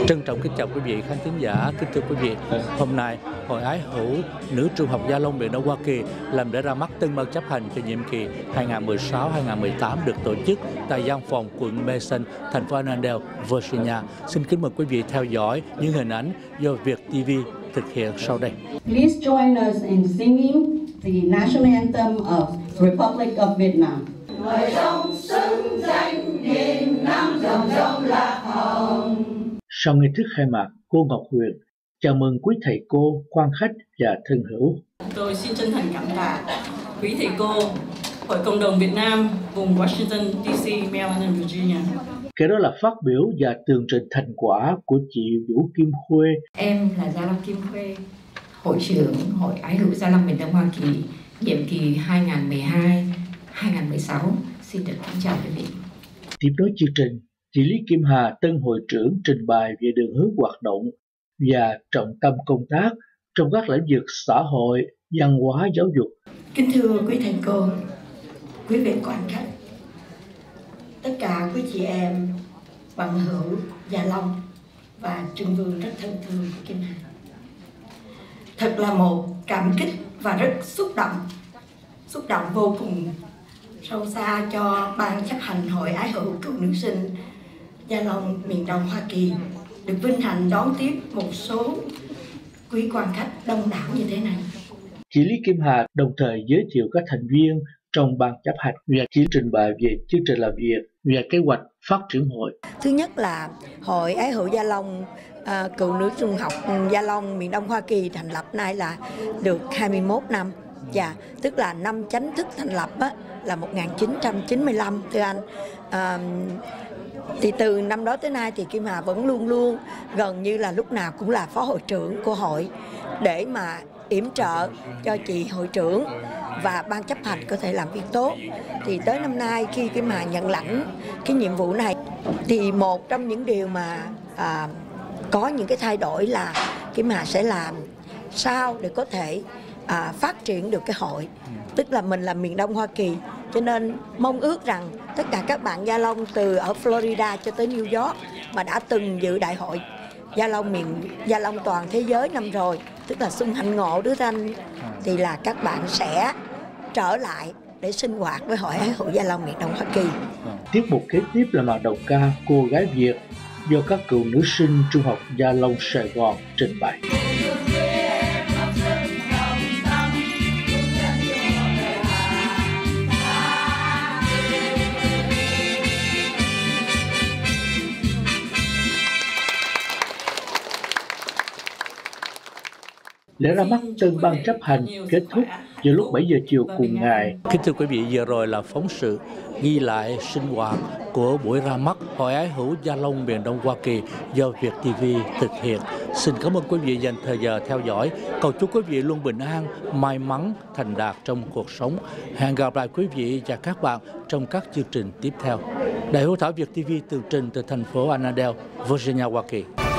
Trân trọng kính chào quý vị khán thính giả. Kính thưa quý vị, hôm nay Hội Ái Hữu Nữ Trung học Gia Long miền Đông Hoa Kỳ làm lễ ra mắt tân ban chấp hành cho nhiệm kỳ 2016-2018 được tổ chức tại văn phòng quận Mason, thành phố Annandale, Virginia. Xin kính mời quý vị theo dõi những hình ảnh do Việt TV thực hiện sau đây. Please join us in singing the national anthem of Republic of Vietnam. Người đông xứng danh nghìn năm dòng dòng lạc hồng. Sau nghi thức khai mạc, cô Ngọc Huyền chào mừng quý thầy cô, quan khách và thân hữu. Tôi xin chân thành cảm tạ quý thầy cô, Hội Cộng đồng Việt Nam vùng Washington, D.C., Maryland và Virginia. Kế đó là phát biểu và tường trình thành quả của chị Vũ Kim Khuê. Em là Gia Long Kim Khuê, Hội trưởng Hội Ái Hữu Gia Long miền Đông Hoa Kỳ, nhiệm kỳ 2012-2016. Xin được kính chào quý vị. Tiếp nối chương trình, chị Lý Kim Hà, tân hội trưởng trình bày về đường hướng hoạt động và trọng tâm công tác trong các lĩnh vực xã hội, văn hóa, giáo dục. Kính thưa quý thầy cô, quý vị quan khách, tất cả quý chị em, bằng hữu Gia Long và Trương Vương rất thân thương Kim Hà. Thật là một cảm kích và rất xúc động vô cùng sâu xa cho ban chấp hành Hội Ái Hữu Cựu Nữ sinh Gia Long miền Đông Hoa Kỳ được vinh hạnh đón tiếp một số quý quan khách đông đảo như thế này. Chị Lý Kim Hà đồng thời giới thiệu các thành viên trong ban chấp hành và chỉ trình bày về chương trình làm việc và kế hoạch phát triển hội. Thứ nhất là Hội Ái Hữu Gia Long Cựu Nữ Trung học Gia Long miền Đông Hoa Kỳ thành lập nay là được 21 năm. Dạ, tức là năm chính thức thành lập là 1995 thưa anh. Thì từ năm đó tới nay thì Kim Hà vẫn luôn gần như là lúc nào cũng là phó hội trưởng của hội để mà yểm trợ cho chị hội trưởng và ban chấp hành có thể làm việc tốt. Thì tới năm nay khi Kim Hà nhận lãnh cái nhiệm vụ này thì một trong những điều mà có những cái thay đổi là Kim Hà sẽ làm sao để có thể phát triển được cái hội. Tức là mình là miền Đông Hoa Kỳ, cho nên mong ước rằng tất cả các bạn Gia Long từ ở Florida cho tới New York mà đã từng dự đại hội Gia Long toàn thế giới năm rồi, tức là Xuân Hạnh Ngộ Đức Thanh, thì là các bạn sẽ trở lại để sinh hoạt với Hội Ái Hữu Gia Long miền Đông Hoa Kỳ. Tiết mục kế tiếp là màn đồng ca Cô Gái Việt do các cựu nữ sinh Trung học Gia Long Sài Gòn trình bày. Lễ ra mắt tân ban chấp hành kết thúc vào lúc 7 giờ chiều cùng ngày. Kính thưa quý vị, vừa rồi là phóng sự ghi lại sinh hoạt của buổi ra mắt Hội Ái Hữu Gia Long miền Đông Hoa Kỳ do Việt TV thực hiện. Xin cảm ơn quý vị dành thời giờ theo dõi. Cầu chúc quý vị luôn bình an, may mắn, thành đạt trong cuộc sống. Hẹn gặp lại quý vị và các bạn trong các chương trình tiếp theo. Đài Hữu Thảo Việt TV tường trình từ thành phố Annandale, Virginia, Hoa Kỳ.